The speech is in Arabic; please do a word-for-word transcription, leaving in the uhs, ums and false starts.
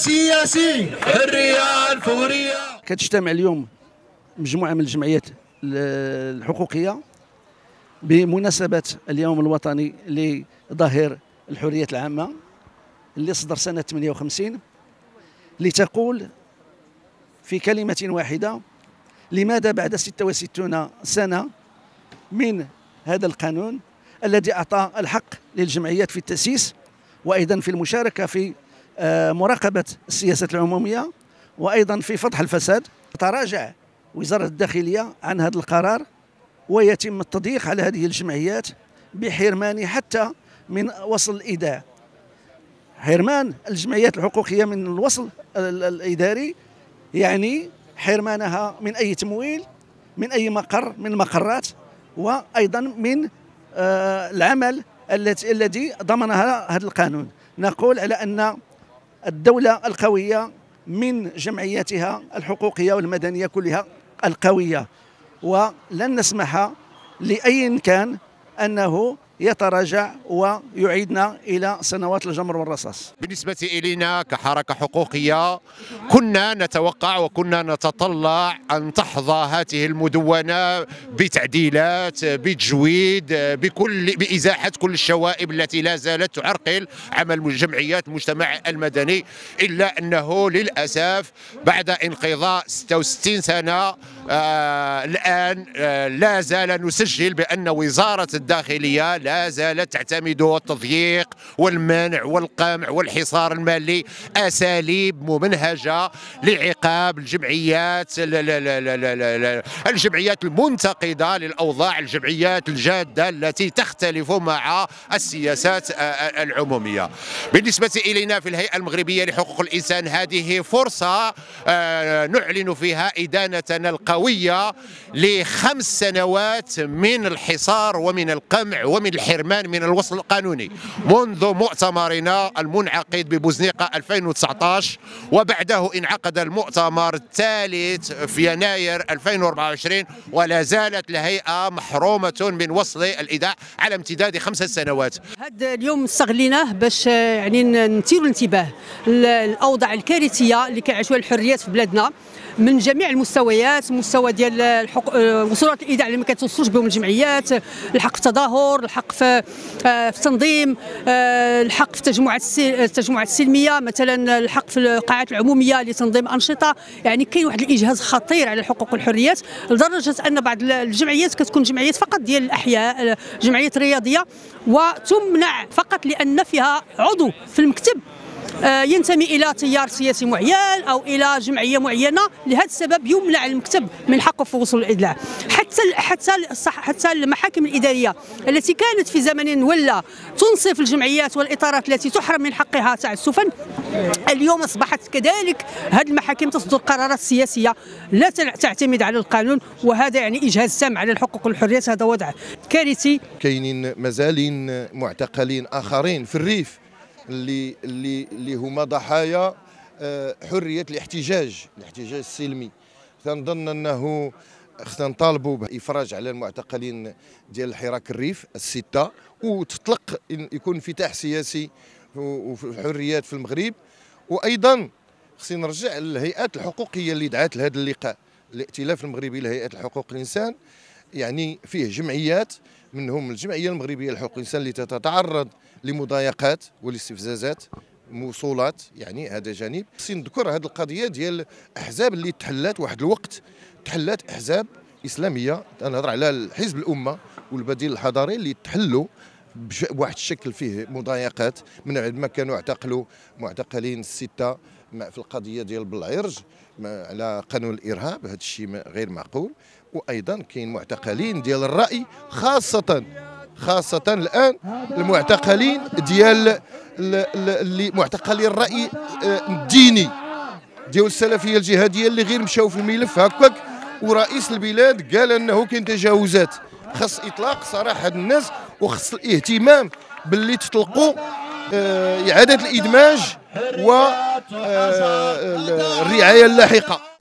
السياسي، الحرية الفورية. كتجتمع اليوم مجموعة من الجمعيات الحقوقية بمناسبة اليوم الوطني لظاهر الحريات العامة اللي صدر سنة ثمانية وخمسين، لتقول في كلمة واحدة: لماذا بعد ستة وستين سنة من هذا القانون الذي أعطى الحق للجمعيات في التأسيس وأيضا في المشاركة في مراقبة السياسات العمومية وأيضا في فضح الفساد، تراجع وزارة الداخلية عن هذا القرار ويتم التضييق على هذه الجمعيات بحرمان حتى من وصل الإيداع، حرمان الجمعيات الحقوقية من الوصل الإداري، يعني حرمانها من أي تمويل، من أي مقر من المقرات، وأيضا من العمل الذي ضمنها هذا القانون. نقول على أن الدولة القوية من جمعياتها الحقوقية والمدنية كلها القوية، ولن نسمح لأي كان أنه يتراجع ويعيدنا إلى سنوات الجمر والرصاص. بالنسبة إلينا كحركة حقوقية كنا نتوقع وكنا نتطلع أن تحظى هذه المدونة بتعديلات، بتجويد، بكل بإزاحة كل الشوائب التي لا زالت تعرقل عمل جمعيات المجتمع المدني، إلا أنه للأسف بعد انقضاء ستة وستين سنة آه الآن آه لا زال نسجل بأن وزارة الداخلية لا زالت تعتمد التضييق والمنع والقمع والحصار المالي، أساليب ممنهجة لعقاب الجمعيات الجمعيات المنتقدة للأوضاع، الجمعيات الجادة التي تختلف مع السياسات العمومية. بالنسبة إلينا في الهيئة المغربية لحقوق الإنسان هذه فرصة نعلن فيها إدانتنا القوية لخمس سنوات من الحصار ومن القمع ومن الحرمان من الوصل القانوني، منذ مؤتمرنا المنعقد ببوزنيقة ألفين وتسعة عشر، وبعده انعقد المؤتمر الثالث في يناير ألفين وأربعة وعشرين، ولا زالت الهيئة محرومة من وصل الإيداع على امتداد خمس سنوات. هذا اليوم استغليناه باش يعني نثيروا الانتباه للأوضاع الكارثية اللي كيعيشوها الحريات في بلادنا من جميع المستويات، مستوى ديال الحق... وصولات الايداع اللي ما كتوصلوش بهم الجمعيات، الحق في التظاهر، الحق في في التنظيم، الحق في التجمعات التجمعات السلميه، مثلا الحق في القاعات العموميه لتنظيم انشطه. يعني كاين واحد الاجهاز خطير على الحقوق والحريات، لدرجه ان بعض الجمعيات كتكون جمعيات فقط ديال الاحياء، جمعيات رياضيه، وتمنع فقط لان فيها عضو في المكتب ينتمي الى تيار سياسي معين او الى جمعيه معينه. لهذا السبب يمنع المكتب من حقه في وصول الادلاء. حتى حتى حتى المحاكم الاداريه التي كانت في زمن ولا تنصف الجمعيات والاطارات التي تحرم من حقها تعسفا، اليوم اصبحت كذلك هذه المحاكم تصدر قرارات سياسيه لا تعتمد على القانون، وهذا يعني اجهاز تام على الحقوق والحريات. هذا وضع كارثي. كاينين مازالين معتقلين اخرين في الريف اللي اللي اللي هما ضحايا حريه الاحتجاج، الاحتجاج السلمي. تنظن انه خصنا نطالبوا بافراج على المعتقلين ديال الحراك الريف السته، وتطلق يكون انفتاح سياسي وفي الحريات في المغرب. وايضا خصنا نرجع للهيئات الحقوقيه اللي دعات لهذا اللقاء، الائتلاف المغربي لهيئات الحقوق الانسان، يعني فيه جمعيات منهم الجمعيه المغربيه لحقوق الانسان اللي تتعرض لمضايقات والاستفزازات موصولات، يعني هذا جانب. خصني نذكر هذه القضيه ديال الاحزاب اللي تحلات واحد الوقت، تحلات احزاب اسلاميه، نهضر على حزب الامه والبديل الحضاري اللي تحلوا بواحد الشكل فيه مضايقات من بعد ما كانوا اعتقلوا معتقلين السته في القضيه ديال بالعرج على قانون الارهاب. هذا الشيء غير معقول. وايضا كاين معتقلين ديال الراي، خاصه خاصة الآن المعتقلين ديال اللي معتقلين الرأي الديني ديال السلفية الجهادية اللي غير مشاو في الملف هكاك، ورئيس البلاد قال أنه كاين تجاوزات. خص إطلاق سراح هاد الناس، وخص الاهتمام باللي تطلقوا إعادة الإدماج والرعاية اللاحقة.